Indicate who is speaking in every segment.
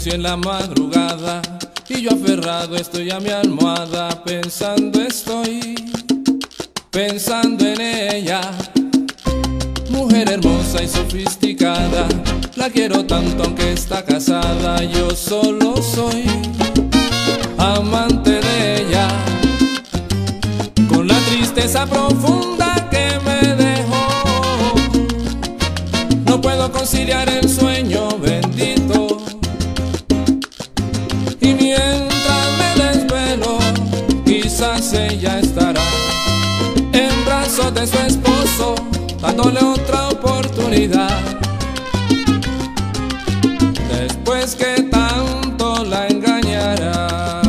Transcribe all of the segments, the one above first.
Speaker 1: noche en la madrugada y yo aferrado estoy a mi almohada, pensando en ella. Mujer hermosa y sofisticada, la quiero tanto aunque está casada. Yo solo soy amante de ella, con la tristeza profunda que me dejó. No puedo conciliar el sueño bendito, y mientras me desvelo, quizás ella estará en brazos de su esposo, dándole otra oportunidad. Después que tanto la engañará.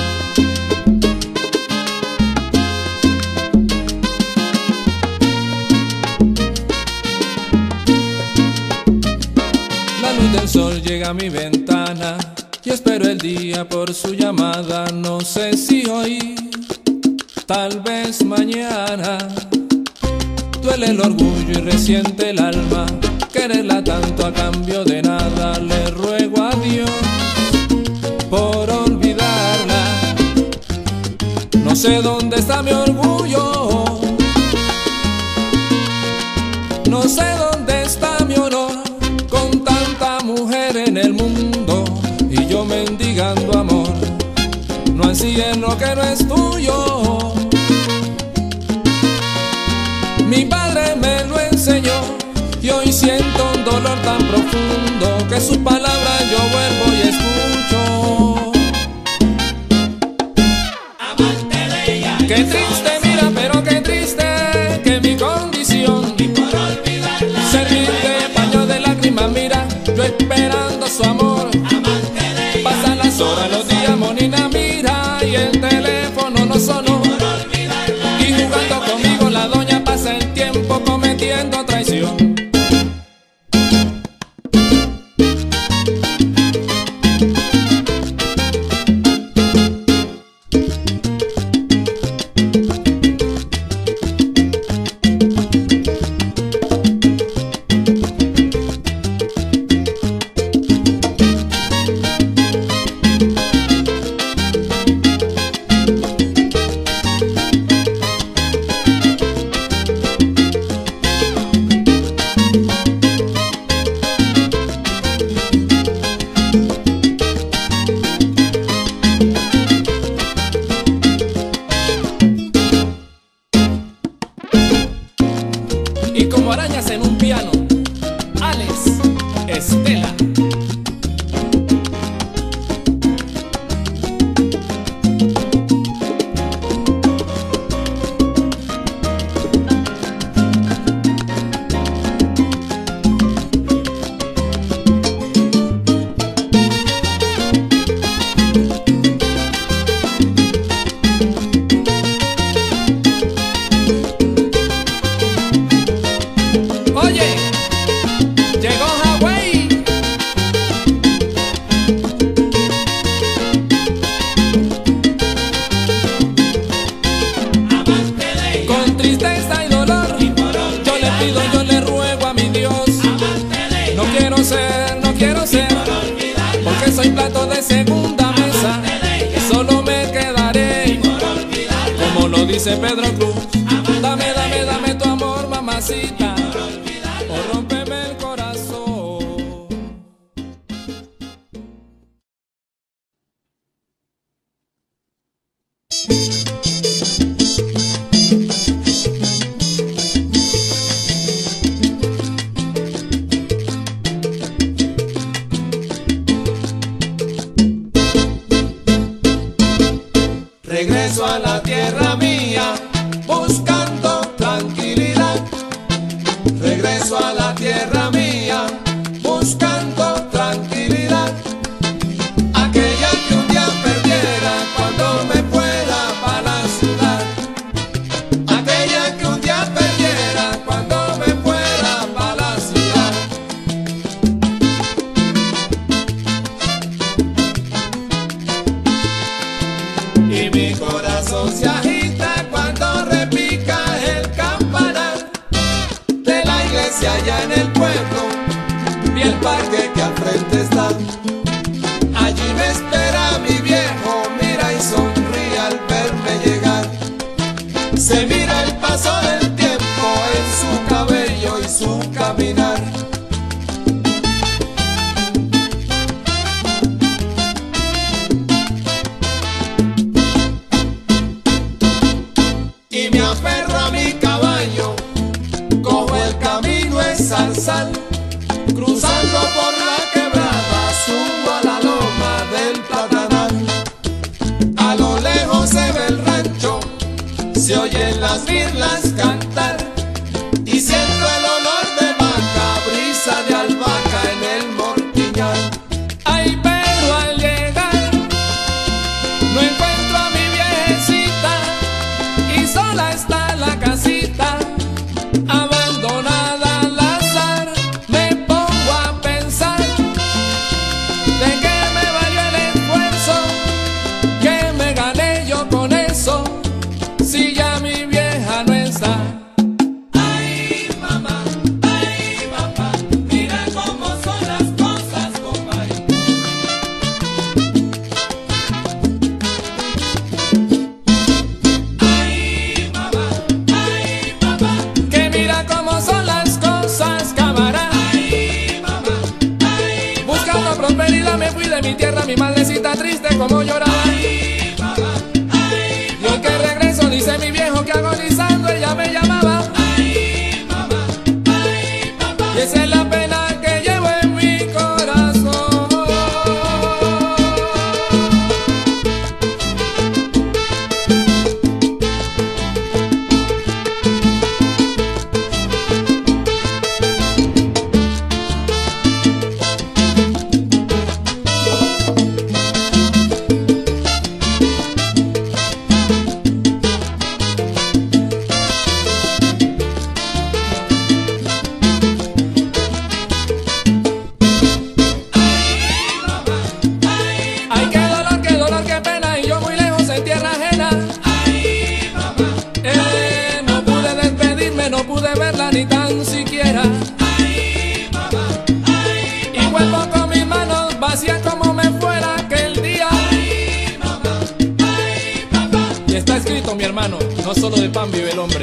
Speaker 1: La luz del sol llega a mi ventana y espero el día por su llamada. No sé si hoy, tal vez mañana. Duele el orgullo y resiente el alma, quererla tanto a cambio de nada. Le ruego a Dios por olvidarla. No sé dónde está mi orgullo, no sé dónde está mi honor, con tanta mujer en el mundo y yo mendigando amor. No ansíes lo que no es tuyo. Mi padre me lo enseñó y hoy siento un dolor tan profundo que sus palabras yo vuelvo y escucho.
Speaker 2: Amante de ella.
Speaker 1: Qué triste, mira, pero qué triste que mi condición,
Speaker 2: Y por olvidarla
Speaker 1: servirte paño de lágrimas. Mira, yo esperando su amor.
Speaker 2: amante de ella.
Speaker 1: Pasan las horas, los días, monina, mira, y el teléfono no sonó.
Speaker 2: Por olvidarla
Speaker 1: Y jugando conmigo la doña pasa el tiempo cometiendo traición. Y como arañas en un piano, Alex Estela. Oye, llegó Hawái.
Speaker 2: amante de ella.
Speaker 1: Con tristeza y dolor,
Speaker 2: Y por
Speaker 1: yo le pido, yo le ruego a mi Dios.
Speaker 2: amante de ella.
Speaker 1: No quiero ser,
Speaker 2: Por olvidarla
Speaker 1: porque soy plato de segunda mesa. Y solo me quedaré,
Speaker 2: por olvidarla.
Speaker 1: como lo dice Pedro Cruz. Dame, dame, dame tu amor, mamacita,
Speaker 2: Por olvidarla.
Speaker 1: o rómpeme el corazón. Regreso a la tierra mía buscando tranquilidad. Regreso a la tierra mía buscando tranquilidad. Aquella que un día perdiera cuando me fuera para la ciudad. Aquella que un día perdiera cuando me fuera para la ciudad. Y mi corazón se agita cuando repica el campanar de la iglesia allá en el pueblo y el parque que al frente está.
Speaker 3: me espera mi viejo, mira y sonríe al verme llegar. Se mira el paso del tiempo en su cabello y su caminar. Y me aferro a mi caballo, cojo el camino en zarzal, cruzando por la quebrada, subo a la loma del platanal. A lo lejos se ve el rancho, se oyen las mirlas cantar, y siento el olor de vaca, brisa de albahaca en el mortiñal.
Speaker 1: Ay, pero al llegar no encuentro a mi viejecita y sola está la casita, abandonada al azar. Me pongo a pensar de qué me valió el esfuerzo, que me gané yo con eso, si ya mi vieja no está.
Speaker 2: Ay, papá, mira cómo son las cosas, compadre. Ay, papá,
Speaker 1: Que mira cómo son las cosas, camarada.
Speaker 2: ay, papá,
Speaker 1: Buscando prosperidad me fui de mi tierra, mi madrecita triste como lloraba.
Speaker 2: ay, papá,
Speaker 1: Y hoy que regreso dice mi viejo que agonizando ella me llamaba.
Speaker 2: ay, papá,
Speaker 1: Y esa es la pena que llevo en mi corazón. Ay, qué dolor, qué pena, y yo muy lejos en tierra ajena.
Speaker 2: ay, papá,
Speaker 1: No pude despedirme, no pude verla ni tan siquiera.
Speaker 2: ay, papá,
Speaker 1: Y vuelvo con mis manos vacías como me fuera aquel día. Y está escrito, mi hermano, no solo de pan vive el hombre.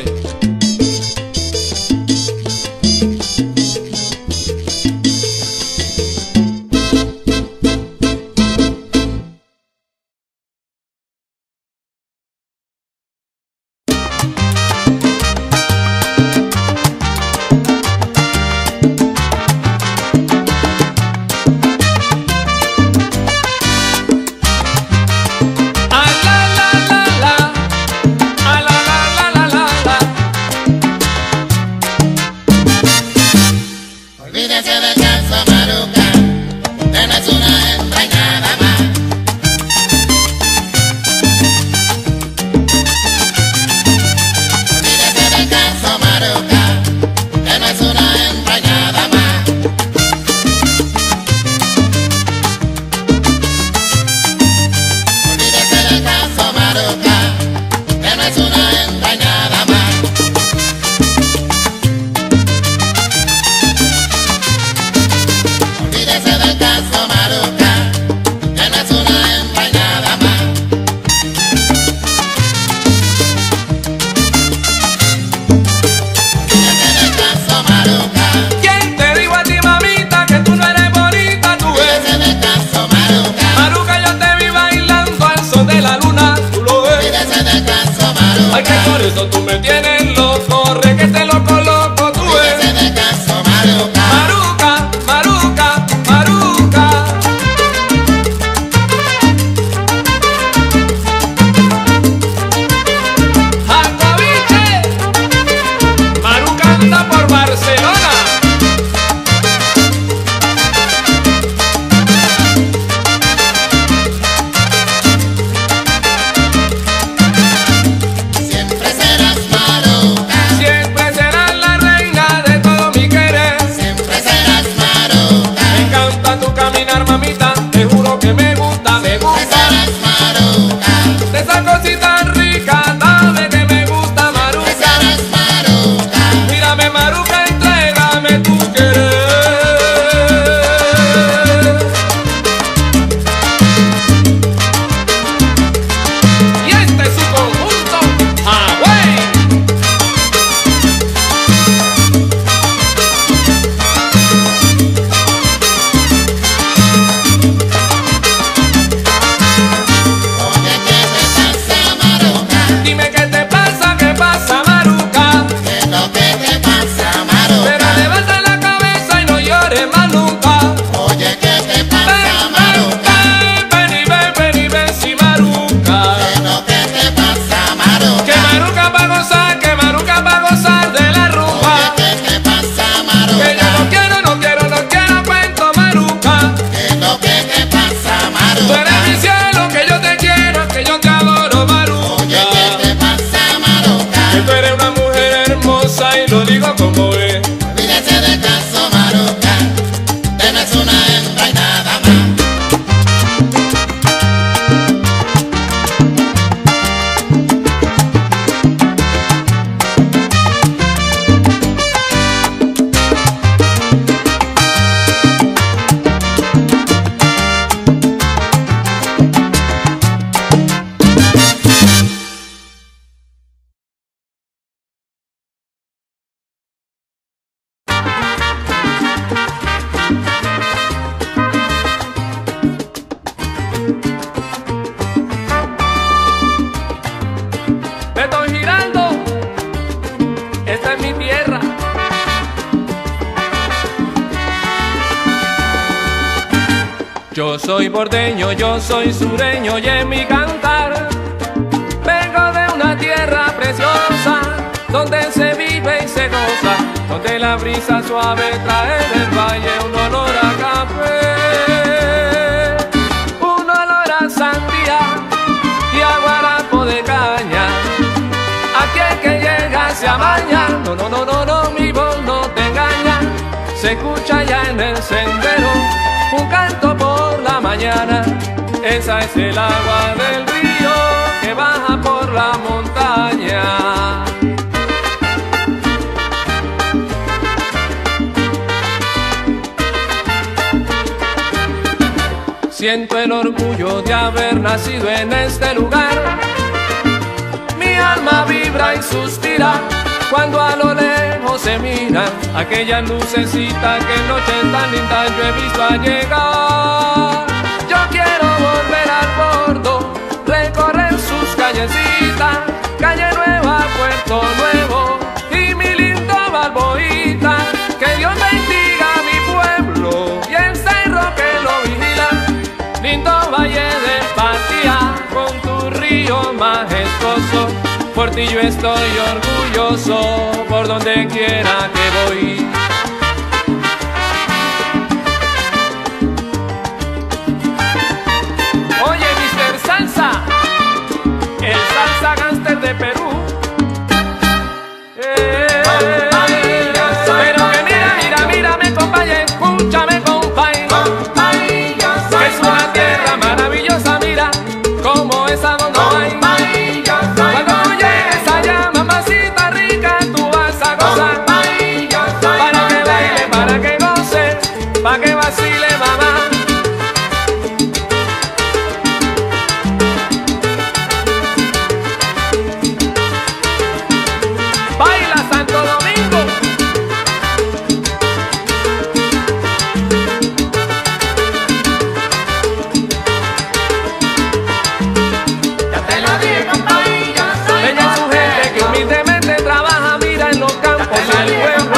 Speaker 1: Ah, la, la, la, la. Ah, la, la, la, la, la, la.
Speaker 4: Olvídese del caso Maruca, que no es una hembra y nada más. Olvídese del caso Maruca, que no es una hembra y nada más. Olvídese del caso Maruca, que no es una hembra y nada más. Olvídese del caso Maruca, que no es una hembra y nada más. Olvídese del caso Maruca,
Speaker 1: ¿Quién te dijo a ti, mamita, que tú no eres bonita? Tú eres
Speaker 4: olvídese del caso Maruca,
Speaker 1: Maruca, yo te vi bailando al sol de la luna. Tú lo ves. Yo soy porteño, yo soy sureño y en mi cantar vengo de una tierra preciosa donde se vive y se goza, donde la brisa suave trae del valle un olor a café, un olor a sandía y a guarapo de caña. Aquí el que llega se amaña, no, no, no, no, no, mi voz no te engaña. Se escucha ya en el sendero un canto por la mañana. Esa es el agua del río que baja por la montaña. Siento el orgullo de haber nacido en este lugar. Mi alma vibra y suspira cuando a lo lejos se miran aquellas lucecitas que en noches tan lindas yo he visto llegar. Yo quiero volver al bordo, recorrer sus callecitas, Calle Nueva, Puerto Nuevo y mi lindo Balboita. Que Dios bendiga a mi pueblo y el cerro que lo vigila. Lindo valle de Patía con tu río majestuoso. Por ti yo estoy orgulloso por donde quiera que voy. Oye, Mr. Salsa, el salsa gánster de Perú. Pero que mírame, compadre, escúchame, compadre. Que es una tierra maravillosa, mira, como esa donde hay. Pa' que vacile, mamá. Baila Santo Domingo.
Speaker 2: Ya te lo dije, compadre, yo soy
Speaker 1: Ella es su gente que humildemente trabaja, mira en los campos del pueblo.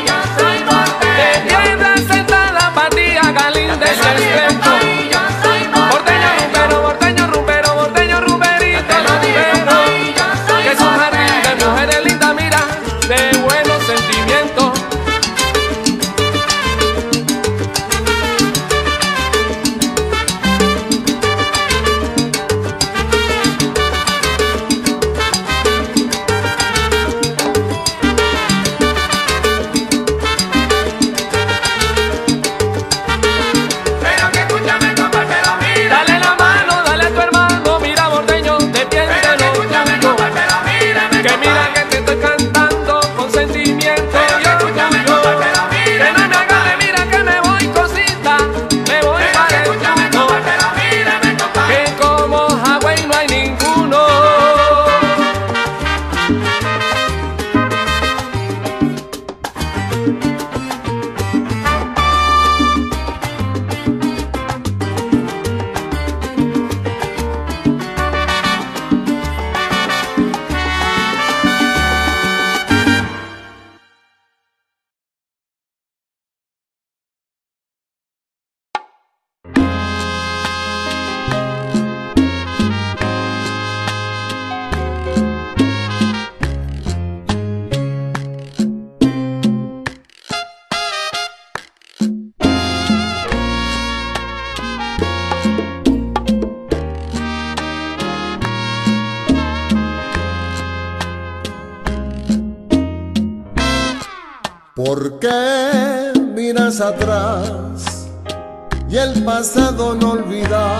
Speaker 3: ¿Por qué miras atrás y el pasado no olvidas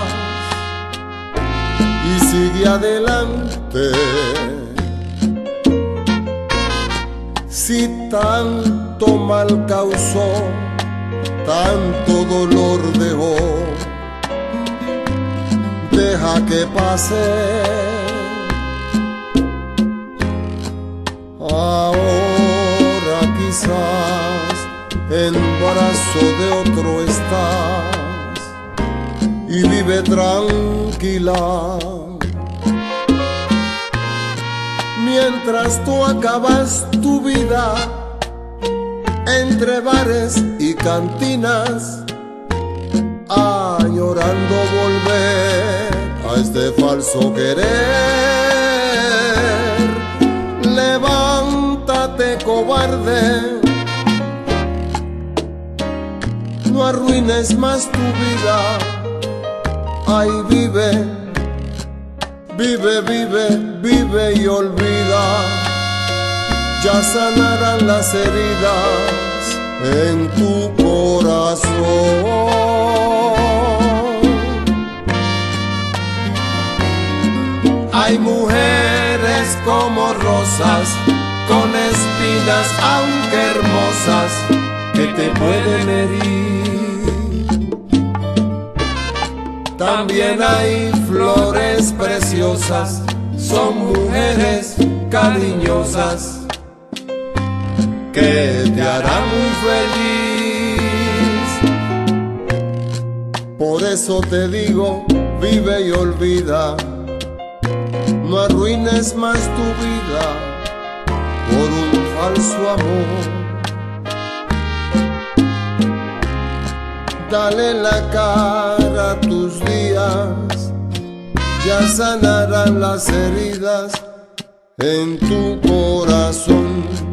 Speaker 3: y sigue adelante? Si tanto mal causó, tanto dolor dejó, deja que pase. Ahora quizás en brazo de otro estás y vive tranquila, mientras tú acabas tu vida entre bares y cantinas, años añorando volver a este falso querer. Levántate, cobarde, no arruines más tu vida. Ay, vive, vive, vive, vive y olvida. Ya sanarán las heridas en tu corazón. Hay mujeres como rosas, con espinas aunque hermosas, que te pueden herir. También hay flores preciosas, son mujeres cariñosas, que te harán muy feliz. Por eso te digo, vive y olvida. No arruines más tu vida por un falso amor. Dale la cara a tus días, ya sanarán las heridas en tu corazón.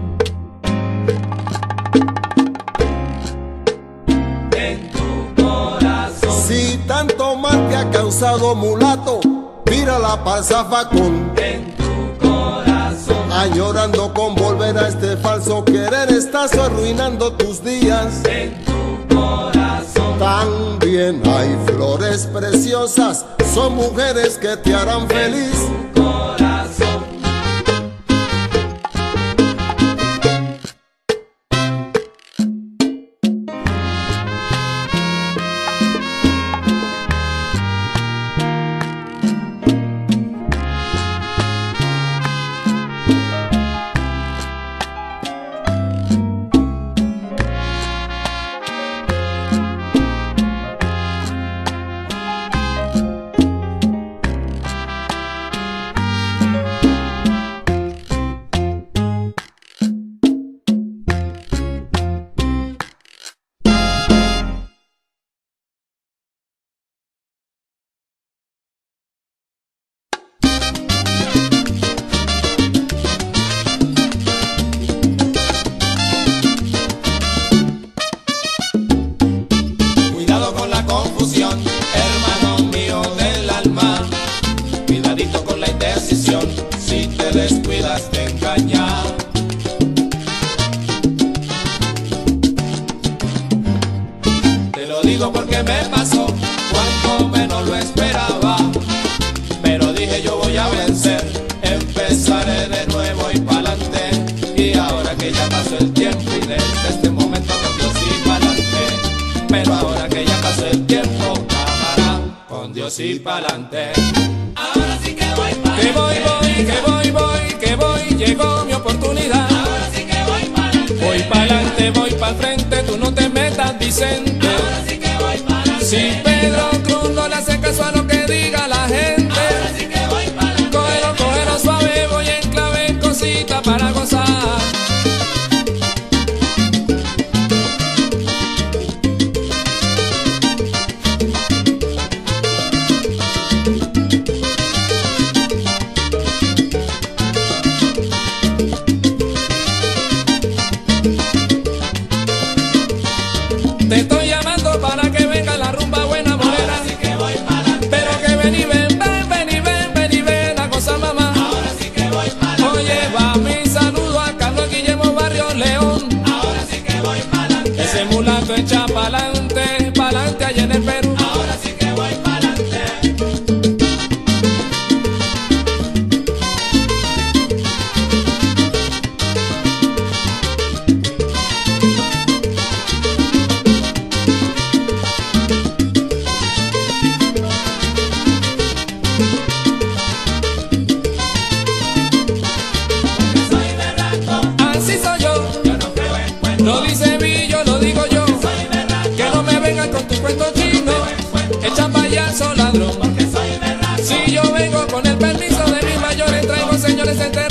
Speaker 3: Si tanto mal te ha causado, mulato, tírala pa'l zafacón.
Speaker 1: En tu corazón,
Speaker 3: añorando con volver a este falso querer, estás arruinando tus días.
Speaker 1: en tu corazón.
Speaker 3: También hay flores preciosas, son mujeres que te harán feliz.
Speaker 1: Tu corazón. Hermano mío del alma, cuidadito con la indecisión, si te descuidas te engañas. Te lo digo porque me pasó cuando menos lo esperaba, pero dije yo voy a vencer, empezaré de nuevo y pa'lante. Y ahora que ya pasó el tiempo y desde este momento con Dios y pa'lante, pero ahora que ya pasó el tiempo, con Dios y pa'lante.
Speaker 2: Ahora sí que voy para
Speaker 1: Que voy, que voy, llegó mi oportunidad.
Speaker 2: Ahora sí que voy para
Speaker 1: Voy pa'lante, voy pa'l frente, tú no te metas, Vicente.
Speaker 2: Ahora sí que voy para
Speaker 1: Si Pedro Cruz no le hace caso a lo que diga la gente,
Speaker 2: Ahora sí que voy para
Speaker 1: cógelo suave, voy en clave, cosita para gozar. Te estoy llamando para que venga la rumba buena morena.
Speaker 2: Ahora sí que voy para
Speaker 1: Pero que ven y ven, la cosa mamá.
Speaker 2: Ahora sí que voy para
Speaker 1: Oye, va mi saludo a Carlos Guillermo Barrio León.
Speaker 2: Ahora sí que voy para
Speaker 1: Ese mulato echa pa'lante allá en el Perú.
Speaker 2: Ahora sí que voy para Soy berraco,
Speaker 1: Así soy yo,
Speaker 2: yo no creo en cuentos.
Speaker 1: lo dice Billo, lo digo yo.
Speaker 2: Soy berraco,
Speaker 1: Que no me vengan con tus cuentos chinos, echa payaso ladrón.
Speaker 2: que soy berraco.
Speaker 1: Si yo vengo con el permiso de mis mayores, traigo señores enteros.